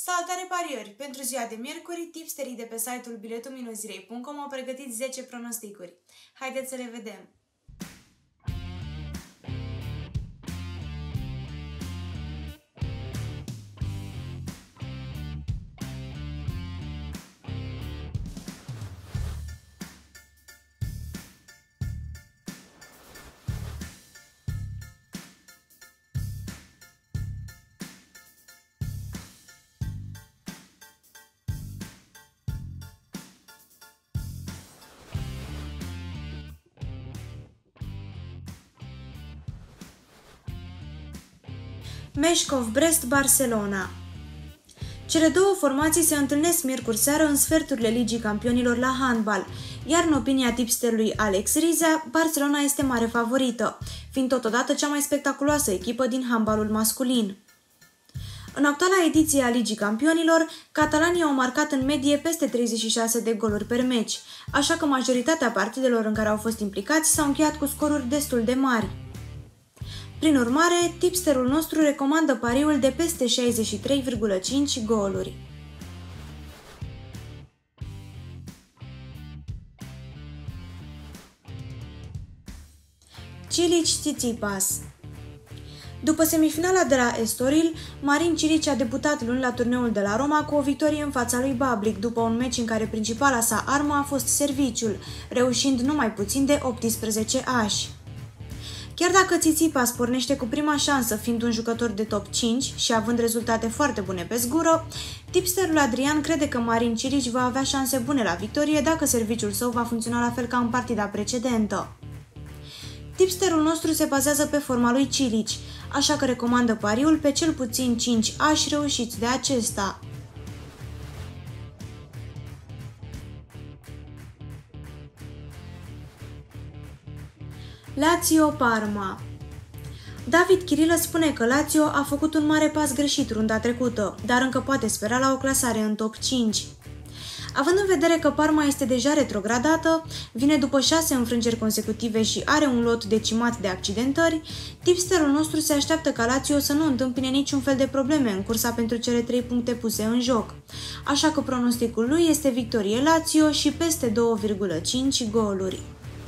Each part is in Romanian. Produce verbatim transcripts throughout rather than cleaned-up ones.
Salutare pariori! Pentru ziua de miercuri, tipsterii de pe site-ul biletul zirei punct com au pregătit zece pronosticuri. Haideți să le vedem! Meșcov Brest Barcelona. Cele două formații se întâlnesc miercuri seară în sferturile Ligii Campionilor la handbal, iar în opinia tipsterului Alex Rizea, Barcelona este mare favorită, fiind totodată cea mai spectaculoasă echipă din handbalul masculin. În actuala ediție a Ligii Campionilor, catalanii au marcat în medie peste treizeci și șase de goluri per meci, așa că majoritatea partidelor în care au fost implicați s-au încheiat cu scoruri destul de mari. Prin urmare, tipsterul nostru recomandă pariul de peste șaizeci și trei virgulă cinci goluri. Cilic-Tsitsipas. După semifinala de la Estoril, Marin Cilic a debutat luni la turneul de la Roma cu o victorie în fața lui Bablik, după un meci în care principala sa armă a fost serviciul, reușind numai puțin de optsprezece ași. Chiar dacă Tsitsipas pornește cu prima șansă fiind un jucător de top cinci și având rezultate foarte bune pe zgură, tipsterul Adrian crede că Marin Cilic va avea șanse bune la victorie dacă serviciul său va funcționa la fel ca în partida precedentă. Tipsterul nostru se bazează pe forma lui Cilic, așa că recomandă pariul pe cel puțin cinci ași reușiți de acesta. Lazio-Parma. David Chirilă spune că Lazio a făcut un mare pas greșit runda trecută, dar încă poate spera la o clasare în top cinci. Având în vedere că Parma este deja retrogradată, vine după șase înfrângeri consecutive și are un lot decimat de accidentări, tipsterul nostru se așteaptă ca Lazio să nu întâmpine niciun fel de probleme în cursa pentru cele trei puncte puse în joc, așa că pronosticul lui este victorie Lazio și peste două virgulă cinci goluri.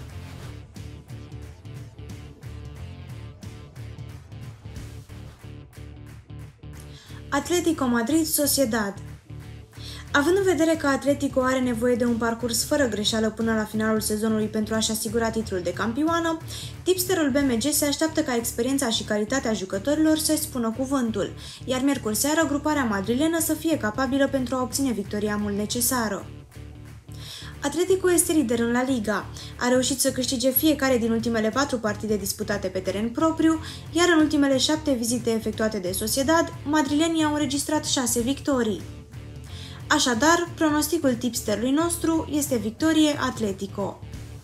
Atletico Madrid-Sociedad. Având în vedere că Atletico are nevoie de un parcurs fără greșeală până la finalul sezonului pentru a-și asigura titlul de campioană, tipsterul B M G se așteaptă ca experiența și calitatea jucătorilor să-i spună cuvântul, iar miercuri seară gruparea madrilenă să fie capabilă pentru a obține victoria mult necesară. Atletico este lider în La Liga, a reușit să câștige fiecare din ultimele patru partide disputate pe teren propriu, iar în ultimele șapte vizite efectuate de Sociedad, madrilenii au înregistrat șase victorii. Așadar, pronosticul tipsterului nostru este victorie Atletico.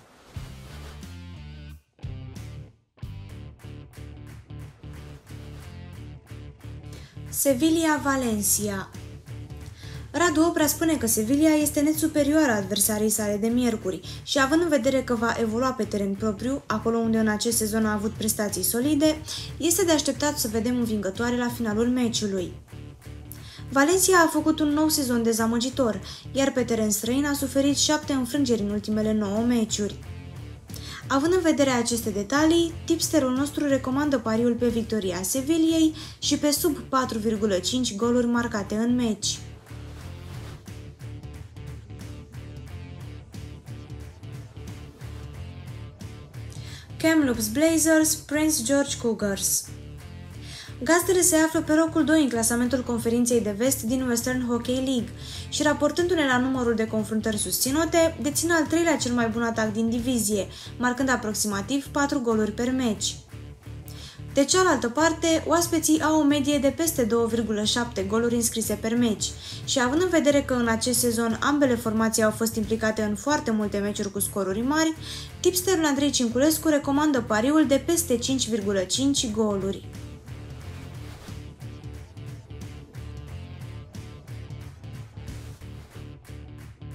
Sevilla-Valencia. Radu Oprea spune că Sevilla este net superioară adversarii sale de miercuri și având în vedere că va evolua pe teren propriu, acolo unde în acest sezon a avut prestații solide, este de așteptat să vedem învingătoare la finalul meciului. Valencia a făcut un nou sezon dezamăgitor, iar pe teren străin a suferit șapte înfrângeri în ultimele nouă meciuri. Având în vedere aceste detalii, tipsterul nostru recomandă pariul pe victoria Sevillei și pe sub patru virgulă cinci goluri marcate în meci. Kamloops Blazers, Prince George Cougars. Gazdele se află pe locul doi în clasamentul conferinței de vest din Western Hockey League și, raportându-ne la numărul de confruntări susținute, dețin al treilea cel mai bun atac din divizie, marcând aproximativ patru goluri per meci. De cealaltă parte, oaspeții au o medie de peste două virgulă șapte goluri înscrise per meci și, având în vedere că în acest sezon ambele formații au fost implicate în foarte multe meciuri cu scoruri mari, tipsterul Andrei Cinculescu recomandă pariul de peste cinci virgulă cinci goluri.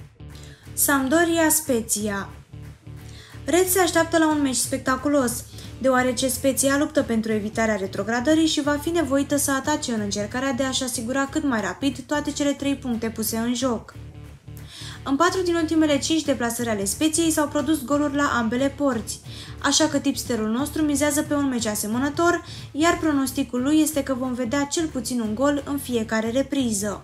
Sampdoria-Spezia. Red se așteaptă la un meci spectaculos. deoarece Spezia luptă pentru evitarea retrogradării și va fi nevoită să atace în încercarea de a-și asigura cât mai rapid toate cele trei puncte puse în joc. În patru din ultimele cinci deplasări ale Speziei s-au produs goluri la ambele porți, așa că tipsterul nostru mizează pe un meci asemănător, iar pronosticul lui este că vom vedea cel puțin un gol în fiecare repriză.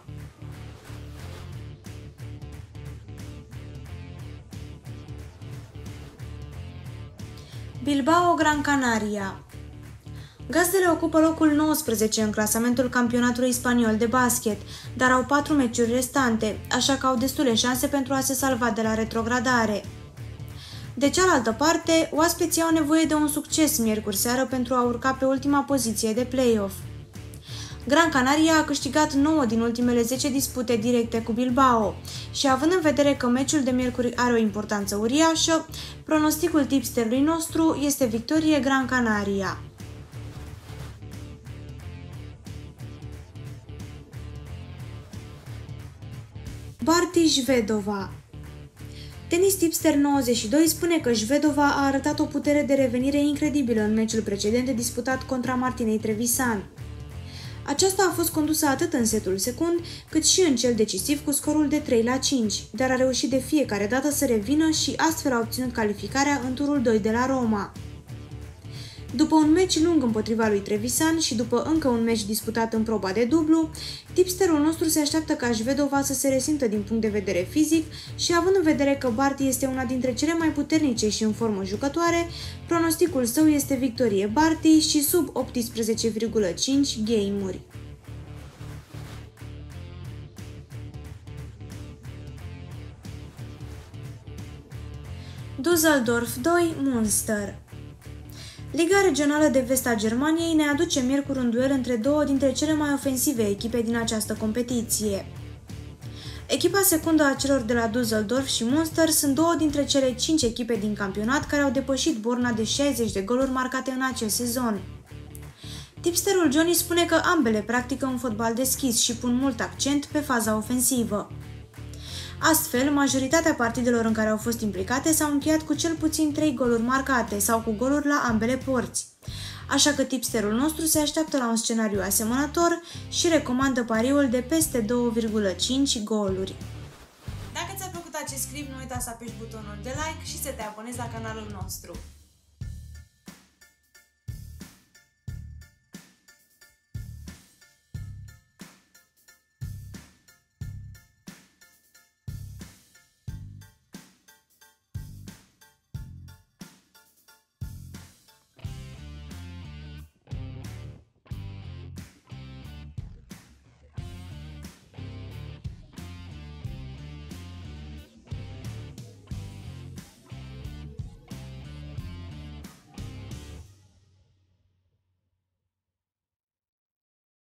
Bilbao Gran Canaria. Gazdele ocupă locul nouăsprezece în clasamentul campionatului spaniol de basket, dar au patru meciuri restante, așa că au destule șanse pentru a se salva de la retrogradare. De cealaltă parte, oaspeții au nevoie de un succes miercuri seară pentru a urca pe ultima poziție de play-off. Gran Canaria a câștigat nouă din ultimele zece dispute directe cu Bilbao și, având în vedere că meciul de miercuri are o importanță uriașă, pronosticul tipsterului nostru este victorie Gran Canaria. Barty Shvedova. Tennis Tipster nouăzeci și doi spune că Shvedova a arătat o putere de revenire incredibilă în meciul precedent disputat contra Martinei Trevisan. Aceasta a fost condusă atât în setul secund, cât și în cel decisiv cu scorul de trei la cinci, dar a reușit de fiecare dată să revină și astfel a obținut calificarea în turul doi de la Roma. După un meci lung împotriva lui Trevisan și după încă un meci disputat în proba de dublu, tipsterul nostru se așteaptă ca Shvedova să se resimtă din punct de vedere fizic și, având în vedere că Barty este una dintre cele mai puternice și în formă jucătoare, pronosticul său este victorie Barty și sub optsprezece virgulă cinci game-uri. Düsseldorf doi Münster. Liga regională de vest a Germaniei ne aduce miercuri un duel între două dintre cele mai ofensive echipe din această competiție. Echipa secundă a celor de la Düsseldorf și Münster sunt două dintre cele cinci echipe din campionat care au depășit borna de șaizeci de goluri marcate în acest sezon. Tipsterul Johnny spune că ambele practică un fotbal deschis și pun mult accent pe faza ofensivă. Astfel, majoritatea partidelor în care au fost implicate s-au încheiat cu cel puțin trei goluri marcate sau cu goluri la ambele porți. Așa că tipsterul nostru se așteaptă la un scenariu asemănător și recomandă pariul de peste două virgulă cinci goluri. Dacă ți-a plăcut acest clip, nu uita să apeși butonul de like și să te abonezi la canalul nostru.